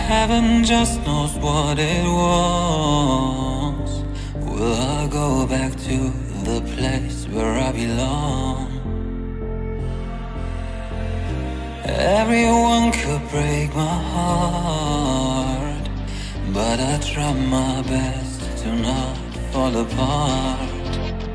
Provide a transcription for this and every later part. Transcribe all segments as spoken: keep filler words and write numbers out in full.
Heaven just knows what it was. Will I go back to the place where I belong? Everyone could break my heart, but I try my best to not fall apart.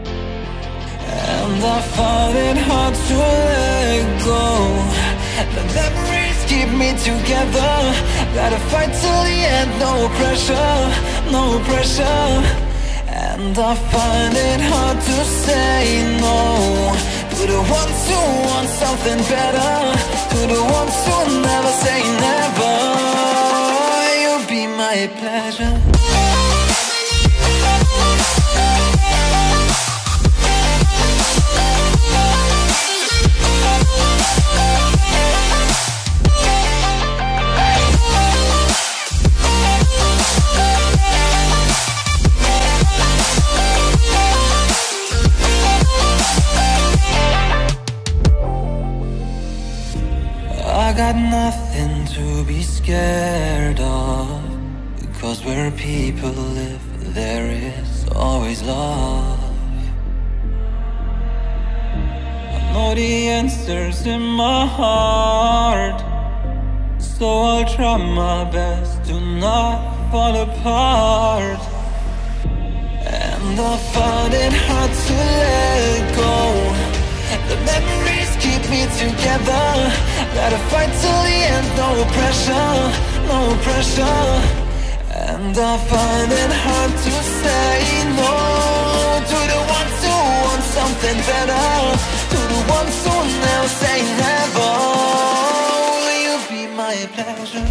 And I find it hard to let go. The memories keep me together. Gotta fight till the end, no pressure, no pressure. And I find it hard to say no to the ones who want something better, to the ones who never say never. You'll be my pleasure. I got nothing to be scared of, because where people live, there is always love. I know the answers in my heart, so I'll try my best to not fall apart. And I find it hard to let go. The memories keep me together. Gotta fight till the end, no pressure, no pressure. And I find it hard to say no to the ones who want something better, to the ones who never say never. Will you be my pleasure?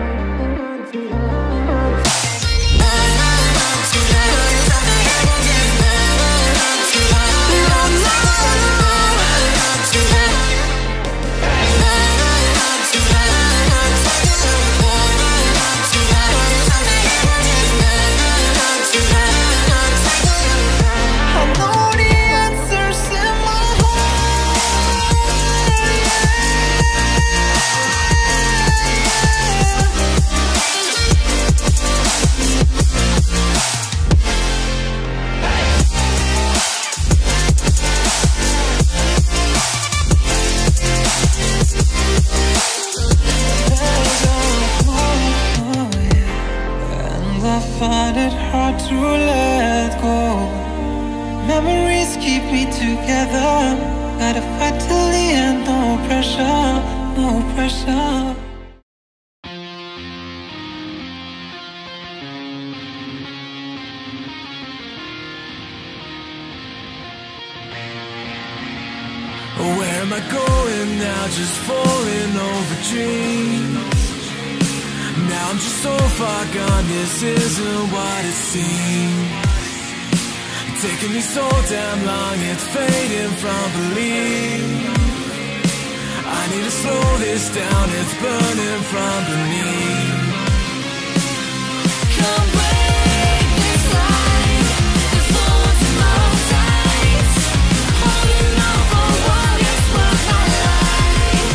Find it hard to let go. Memories keep me together. Gotta fight till the end, no pressure, no pressure. Where am I going now? Just falling over dreams. Now I'm just so far gone, this isn't what it seems. Taking me so damn long, it's fading from belief. I need to slow this down, it's burning from beneath. Come break this line, the phones in my sights, holding on for what is worth my life.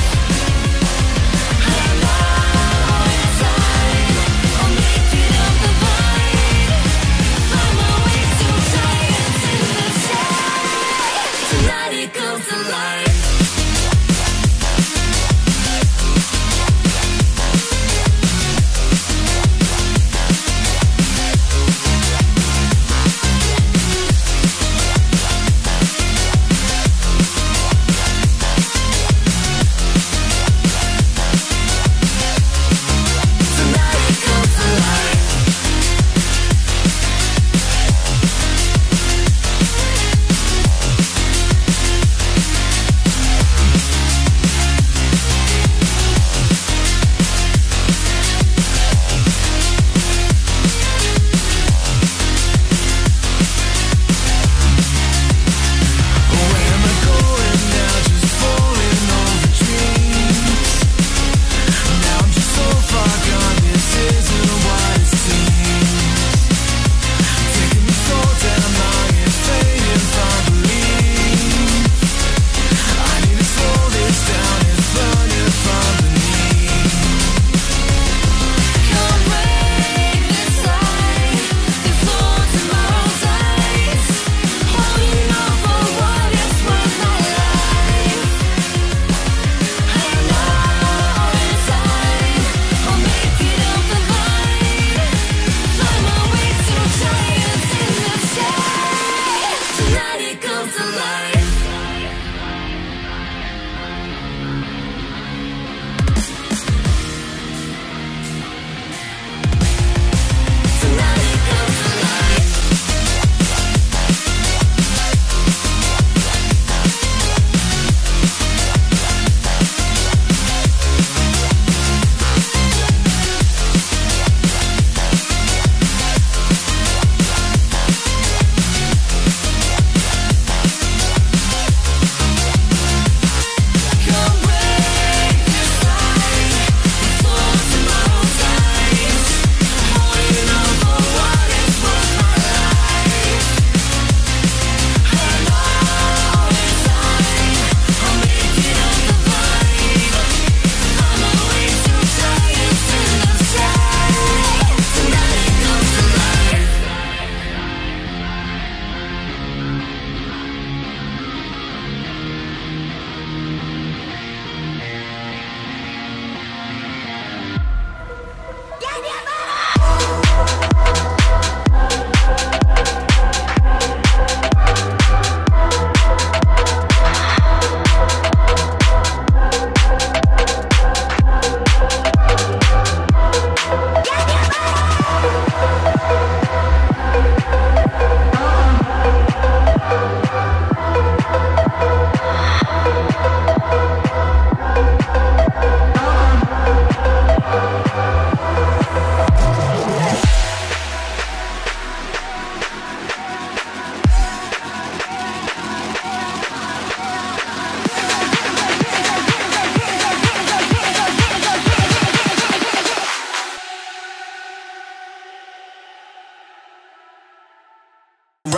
I'm all inside, I'll make it up the void. Find my way to giants in the sky. Tonight it comes to life.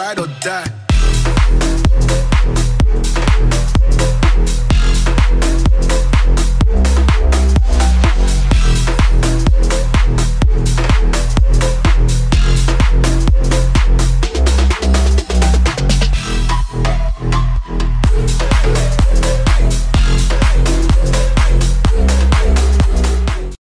ride or die.